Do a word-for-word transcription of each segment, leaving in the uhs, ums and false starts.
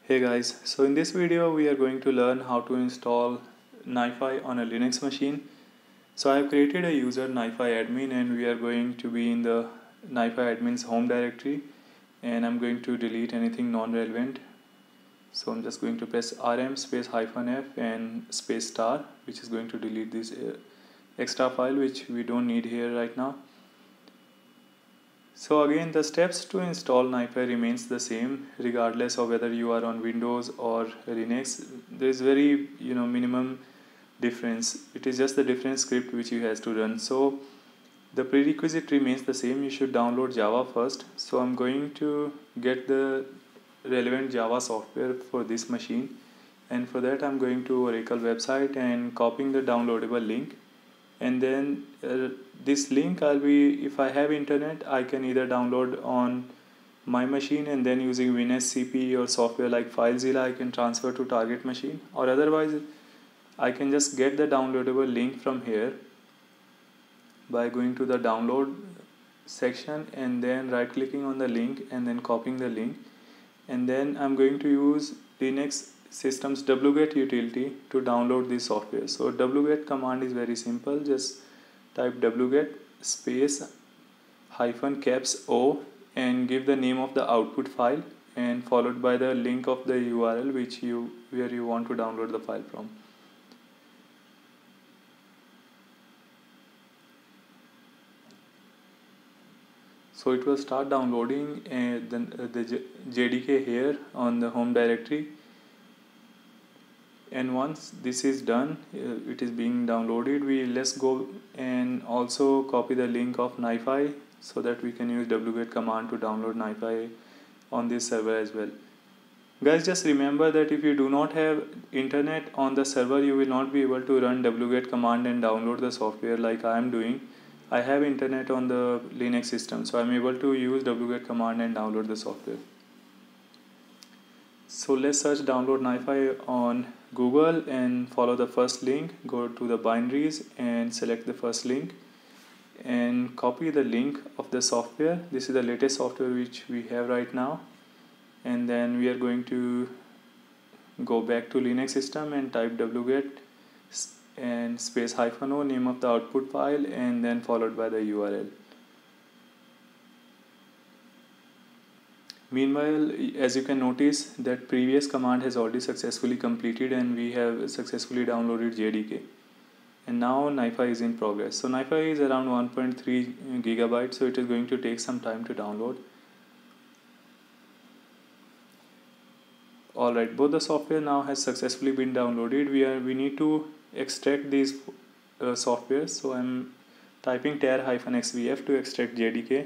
Hey guys, so in this video we are going to learn how to install NiFi on a Linux machine. So I have created a user NiFi admin and we are going to be in the NiFi admin's home directory, and I'm going to delete anything non-relevant. So I'm just going to press rm space hyphen f and space star, which is going to delete this uh, extra file which we don't need here right now. So again, the steps to install NiFi remains the same regardless of whether you are on Windows or Linux. There is very you know minimum difference. It is just the different script which you has to run. So the prerequisite remains the same. You should download Java first. So I'm going to get the relevant Java software for this machine, and for that I'm going to Oracle website and copying the downloadable link. And then uh, this link I'll be, if I have internet, I can either download on my machine and then using WinSCP or software like FileZilla I can transfer to target machine, or otherwise I can just get the downloadable link from here by going to the download section and then right clicking on the link and then copying the link. And then I'm going to use Linux systems wget utility to download this software. So wget command is very simple. Just type wget space hyphen caps o and give the name of the output file and followed by the link of the U R L which you where you want to download the file from. So it will start downloading and then uh, the J D K here on the home directory. And once this is done, uh, it is being downloaded, we let's go and also copy the link of NiFi so that we can use wget command to download NiFi on this server as well. Guys, just remember that if you do not have internet on the server, you will not be able to run wget command and download the software like I am doing. I have internet on the Linux system, so I'm able to use wget command and download the software. So let's search download NiFi on Google and follow the first link. Go to the binaries and select the first link and copy the link of the software. This is the latest software which we have right now. And then we are going to go back to Linux system and type wget and space hyphen o, name of the output file, and then followed by the U R L. Meanwhile, as you can notice that previous command has already successfully completed and we have successfully downloaded J D K. And now NiFi is in progress. So NiFi is around one point three gigabytes, so it is going to take some time to download. Alright, both the software now has successfully been downloaded. We are we need to extract these uh, software. So I'm typing tar-xvf to extract J D K.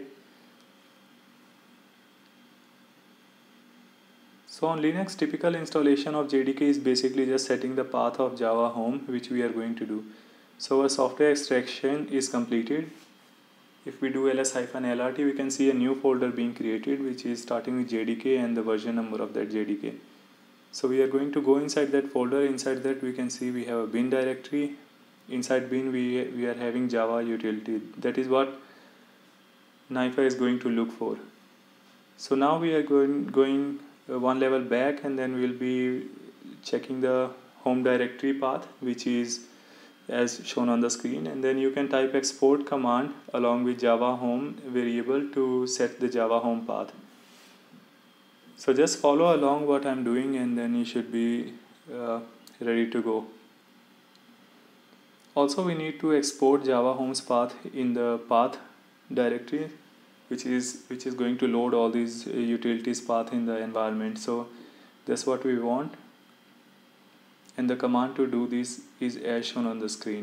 So on Linux, typical installation of J D K is basically just setting the path of Java home, which we are going to do. So our software extraction is completed. If we do ls-lrt, we can see a new folder being created, which is starting with J D K and the version number of that J D K. So we are going to go inside that folder. Inside that we can see we have a bin directory. Inside bin we, we are having Java utility. That is what NiFi is going to look for. So now we are going going Uh, one level back, and then we'll be checking the home directory path, which is as shown on the screen, and then you can type export command along with Java home variable to set the Java home path. So just follow along what I'm doing and then you should be uh, ready to go. Also, we need to export Java home's path in the path directory, which is which is going to load all these uh, utilities path in the environment. So that's what we want, and the command to do this is as shown on the screen.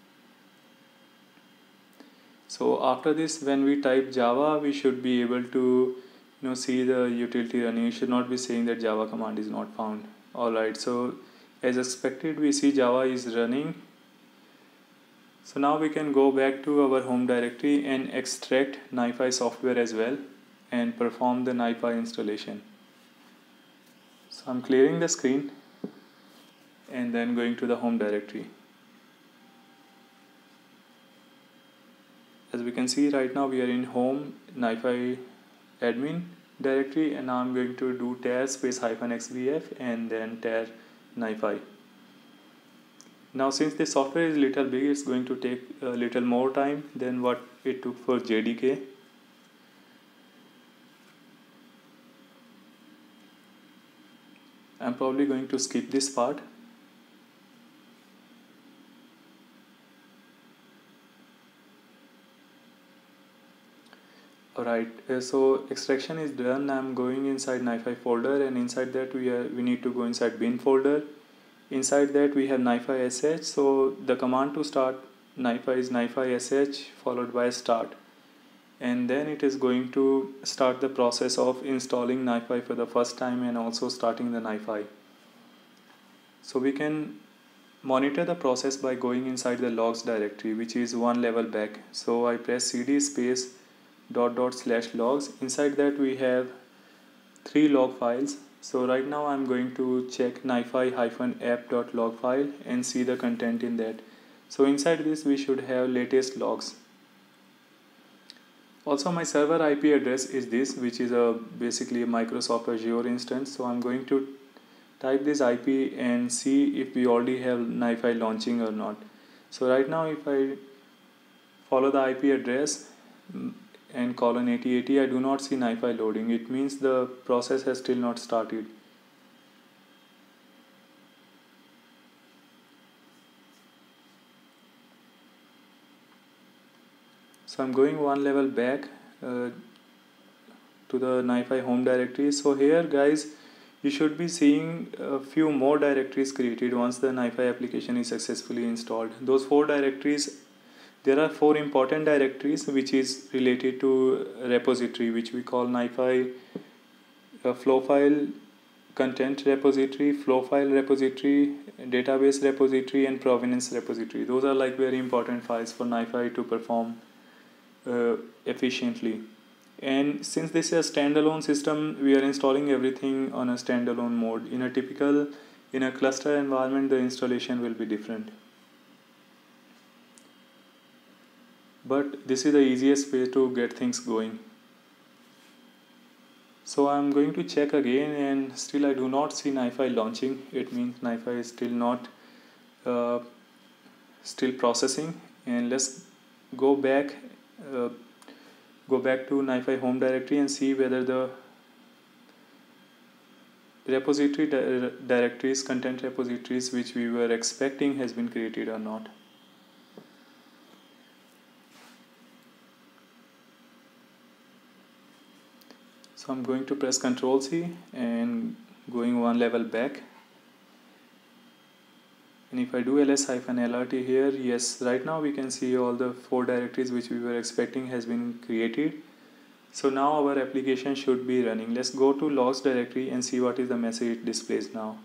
So after this, when we type Java, we should be able to you know see the utility running. You should not be saying that Java command is not found. Alright, so as expected, we see Java is running. So now we can go back to our home directory and extract NiFi software as well and perform the NiFi installation. So I'm clearing the screen and then going to the home directory. As we can see right now, we are in home NiFi admin directory, and now I'm going to do tar space hyphen xdf and then tar NiFi. Now since the software is little big, it's going to take a little more time than what it took for J D K. I'm probably going to skip this part. Alright, uh, so extraction is done. I'm going inside NiFi folder, and inside that we are we need to go inside bin folder. Inside that we have NiFi sh. So the command to start NiFi is NiFi sh followed by start, and then it is going to start the process of installing NiFi for the first time and also starting the NiFi. So we can monitor the process by going inside the logs directory, which is one level back. So I press cd space dot dot slash logs. Inside that we have three log files. So right now I'm going to check NiFi hyphen app dot log file and see the content in that. So inside this we should have latest logs. Also my server I P address is this, which is a basically a Microsoft Azure instance. So I'm going to type this I P and see if we already have NiFi launching or not. So right now if I follow the I P address and colon eighty eighty, I do not see NiFi loading. It means the process has still not started. So I'm going one level back uh, to the NiFi home directory. So here guys, you should be seeing a few more directories created once the NiFi application is successfully installed. Those four directories, there are four important directories which is related to repository, which we call NiFi uh, flow file content repository, flow file repository, database repository, and provenance repository. Those are like very important files for NiFi to perform uh, efficiently. And since this is a standalone system, we are installing everything on a standalone mode. In a typical, in a cluster environment, the installation will be different. But this is the easiest way to get things going. So I'm going to check again, and still I do not see NiFi launching. It means NiFi is still not uh, still processing. And let's go back uh, go back to NiFi home directory and see whether the repository di directories, content repositories which we were expecting has been created or not. So I'm going to press control C and going one level back. And if I do ls-lrt here, yes, right now we can see all the four directories which we were expecting has been created. So now our application should be running. Let's go to logs directory and see what is the message it displays now.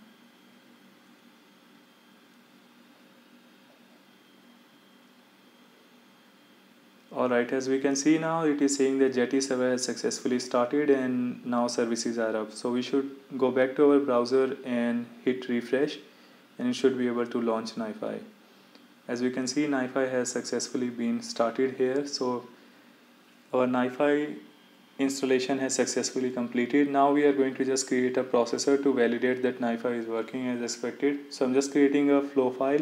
Alright, as we can see now, it is saying that Jetty server has successfully started and now services are up. So we should go back to our browser and hit refresh, and it should be able to launch NiFi. As we can see, NiFi has successfully been started here. So our NiFi installation has successfully completed. Now we are going to just create a processor to validate that NiFi is working as expected. So I'm just creating a flow file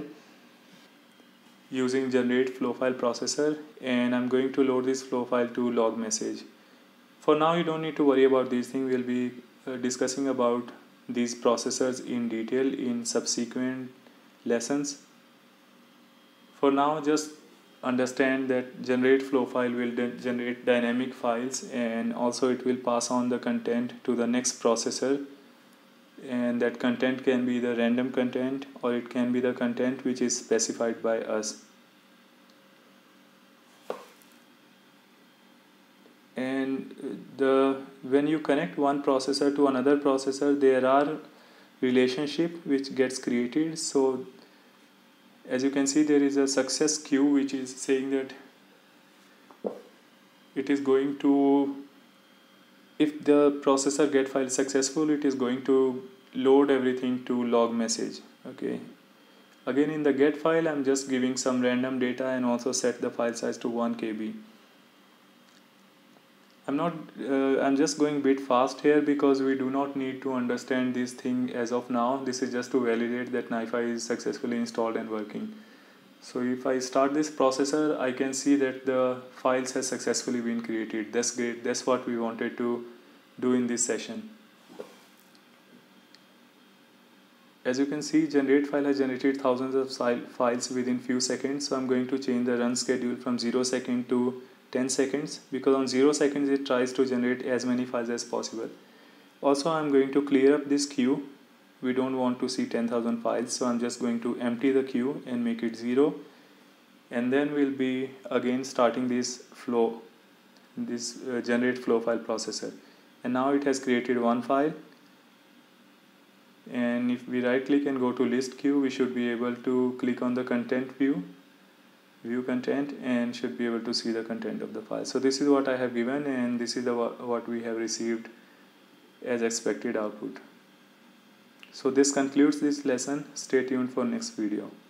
using generate flow file processor, and I'm going to load this flow file to log message. For now you don't need to worry about these things. We'll be uh, discussing about these processors in detail in subsequent lessons. For now just understand that generate flow file will generate dynamic files, and also it will pass on the content to the next processor, and that content can be the random content or it can be the content which is specified by us. And the when you connect one processor to another processor, there are relationship which gets created. So as you can see, there is a success queue which is saying that it is going to, if the processor Getfile is successful, it is going to load everything to log message. Okay, again in the Getfile I'm just giving some random data and also set the file size to one K B. I'm not uh, I'm just going a bit fast here because we do not need to understand this thing as of now. This is just to validate that NiFi is successfully installed and working. So if I start this processor, I can see that the files has successfully been created. That's great. That's what we wanted to do in this session. As you can see, generate file has generated thousands of files within few seconds. So I'm going to change the run schedule from zero second to ten seconds, because on zero seconds it tries to generate as many files as possible. Also, I'm going to clear up this queue. We don't want to see ten thousand files, so I'm just going to empty the queue and make it zero, and then we'll be again starting this flow, this uh, generate flow file processor. And now it has created one file, and if we right click and go to list queue, we should be able to click on the content view, view content, and should be able to see the content of the file. So this is what I have given, and this is the what we have received as expected output. So this concludes this lesson. Stay tuned for next video.